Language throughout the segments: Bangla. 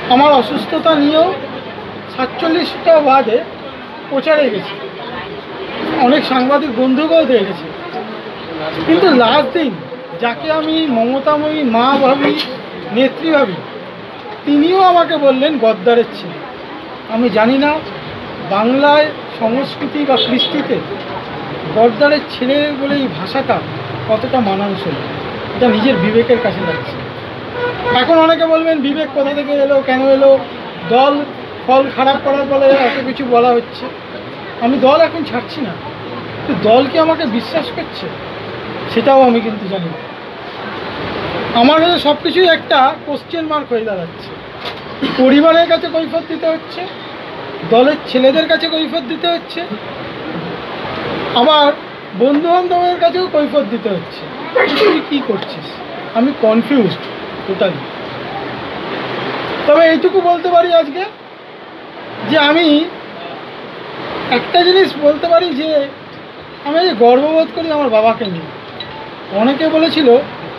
আমার অসুস্থতা নিয়েও 47টা ওয়ার্ডে প্রচারে গেছি, অনেক সাংবাদিক বন্ধুকেও দেখেছি। কিন্তু লাস্ট দিন যাকে আমি মমতাময়ী মা ভাবি, নেত্রী ভাবি, তিনিও আমাকে বললেন গদ্দারের ছেলে। আমি জানি না বাংলায় সংস্কৃতি বা কৃষ্টিতে গদ্দারের ছেলে বলে এই ভাষাটা কতটা মানানসই, এটা নিজের বিবেকের কাছে লাগছে। এখন অনেকে বলবেন বিবেক কোথা থেকে এলো, কেন এলো, দল ফল খারাপ করার ফলে এত কিছু বলা হচ্ছে। আমি দল এখন ছাড়ছি না, কিন্তু দল কি আমাকে বিশ্বাস করছে সেটাও আমি কিন্তু জানি না। আমার কাছে সব কিছুই একটা কোশ্চেন মার্ক হয়ে দাঁড়াচ্ছে। পরিবারের কাছে কৈফিয়ত দিতে হচ্ছে, দলের ছেলেদের কাছে কৈফিয়ত দিতে হচ্ছে, আবার বন্ধু বান্ধবের কাছেও কৈফিয়ত দিতে হচ্ছে। তুই কী করছিস? আমি কনফিউজড টোটালি। তবে এইটুকু বলতে পারি আজকে যে আমি একটা জিনিস বলতে পারি যে আমি গর্ববোধ করি আমার বাবাকে নিয়ে। অনেকে বলেছিল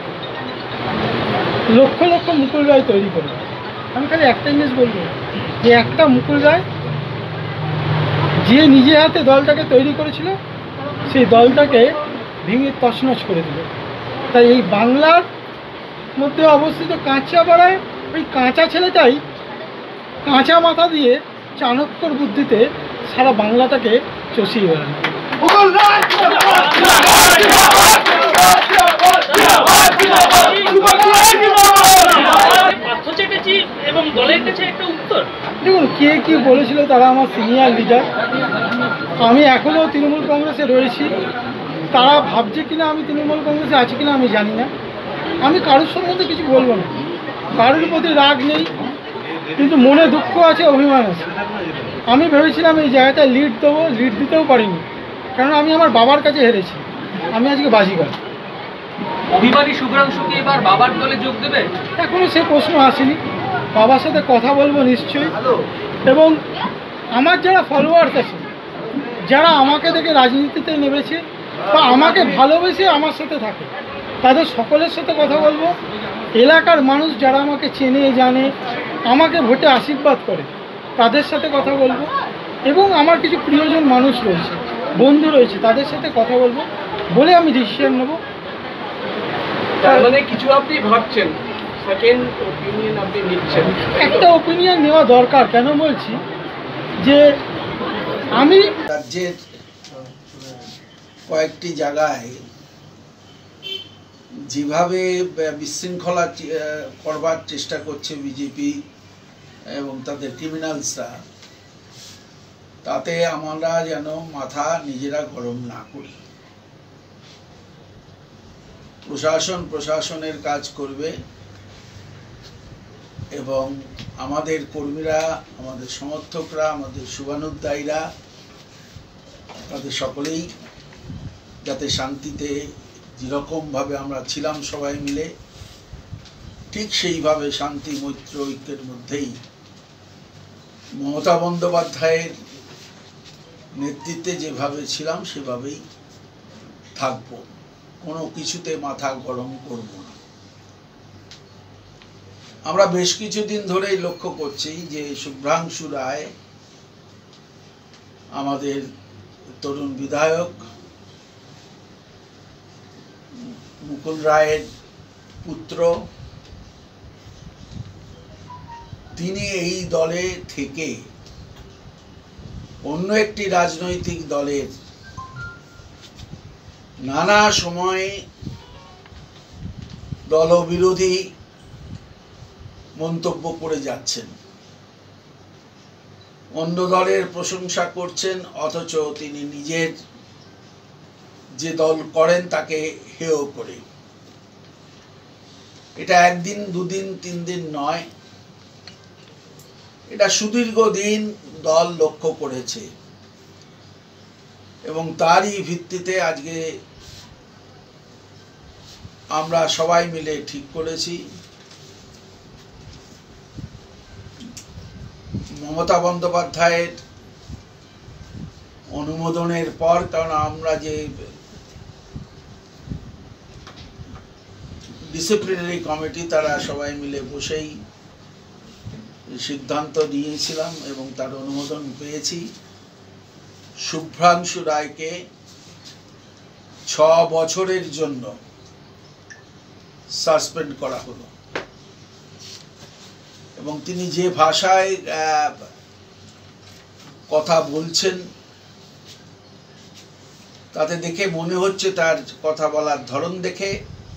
লক্ষ লক্ষ মুকুল রায় তৈরি করবে, আমি খালি একটা জিনিস বলবো যে একটা মুকুল রায় যে নিজে হাতে দলটাকে তৈরি করেছিল সেই দলটাকে ভেঙে তছনছ করে দিল। তাই এই বাংলার মধ্যে অবস্থিত কাঁচাপাড়ায় ওই কাঁচা ছেলেটাই কাঁচা মাথা দিয়ে চাণক্যর বুদ্ধিতে সারা বাংলাটাকে চষিয়ে বেড়ানো। দেখুন, কে কী বলেছিল তারা আমার সিনিয়র লিডার। আমি এখনও তৃণমূল কংগ্রেসে রয়েছি। তারা ভাবছে কিনা আমি তৃণমূল কংগ্রেসে আছি কিনা আমি জানি না। আমি কারোর সম্বন্ধে কিছু বলবো না, কারোর প্রতি রাগ নেই, কিন্তু মনে দুঃখ আছে, অভিমান আছে। আমি ভেবেছিলাম এই জায়গাটায় লিড দেবো, লিড দিতেও পারিনি, কারণ আমি আমার বাবার কাছে হেরেছি। আমি আজকে বাজিগার। অভিমানী শুভ্রাংশু কি এবার বাবার দলে যোগ দেবে? এখনও সে প্রশ্ন আসেনি। বাবার সাথে কথা বলবো নিশ্চয়ই। এবং আমার যারা ফলোয়ার্স আছে, যারা আমাকে দেখে রাজনীতিতে নেমেছে বা আমাকে ভালোবেসে আমার সাথে থাকে, তাদের সকলের সাথে কথা বলবো। এলাকার মানুষ যারা আমাকে চেনে জানে, আমাকে ভোটে আশীর্বাদ করে, তাদের সাথে কথা বলবো। এবং আমার কিছু প্রিয়জন মানুষ রয়েছে, বন্ধু রয়েছে, তাদের সাথে কথা বলবো, বলে আমি ডিসিশন নেব। তার মানে কিছু আপনি ভাবছেন, সেকেন্ড ওপিনিয়ন আপনি নিচ্ছেন? একটা ওপিনিয়ন নেওয়া দরকার। কেন বলছি যে আমি রাজ্যের কয়েকটি জায়গায় যেভাবে বিশৃঙ্খলা করবার চেষ্টা করছে বিজেপি এবং তাদের ক্রিমিনালসরা, তাতে আমরা যেন মাথা নিজেরা গরম না করি। প্রশাসনের কাজ করবে এবং আমাদের কর্মীরা, আমাদের সমর্থকরা, আমাদের শুভানুধ্যায়ীরা, তাদের সকলেই যাতে শান্তিতে যেরকমভাবে আমরা ছিলাম সবাই মিলে, ঠিক সেইভাবে শান্তি মৈত্র ঐক্যের মধ্যেই মমতা বন্দ্যোপাধ্যায়ের নেতৃত্বে যেভাবে ছিলাম সেভাবেই থাকবো। কোনো কিছুতে মাথা গরম করব না। আমরা বেশ কিছুদিন ধরেই লক্ষ্য করছি যে শুভ্রাংশু রায়, আমাদের তরুণ বিধায়ক, মুকুল রায়ের পুত্র, তিনি এই দলে থেকে অন্য একটি রাজনৈতিক দলের নানা সময়ে দলবিরোধী মন্তব্য করে যাচ্ছেন, অন্য দলের প্রশংসা করছেন, অথচ তিনি নিজের যে দল করেন তাকে হেয় করে। এটা একদিন, দুদিন, 3 দিন নয়, এটা সুদীর্ঘ দিন দল লক্ষ্য করেছে এবং তারই ভিত্তিতে আজকে আমরা সবাই মিলে ঠিক করেছি মমতা বন্দ্যোপাধ্যায়ের অনুমোদনের পর, কারণ আমরা যে ডিসিপ্লিনারি কমিটি তারা সবাই মিলে বসেই সিদ্ধান্ত নিয়েছিলাম এবং তার অনুমোদন পেয়েছি। শুভ্রাংশু রায়কে 6 বছরের জন্য সাসপেন্ড করা হলো এবং তিনি যে ভাষায় কথা বলছেন তাতে দেখে মনে হচ্ছে, তার কথা বলার ধরন দেখে,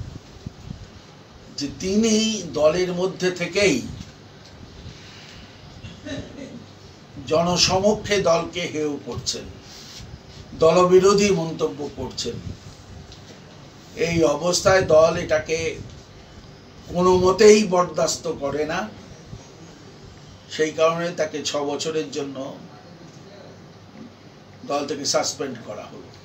যে তিনি দলের মধ্যে থেকেই জনসমক্ষে দলকে হেয় করছেন, দলবিরোধী মন্তব্য করছেন। এই অবস্থায় দল এটাকে কোনো মতেই বরদাস্ত করে না, সেই কারণে তাকে 6 বছরের জন্য দল থেকে সাসপেন্ড করা হলো।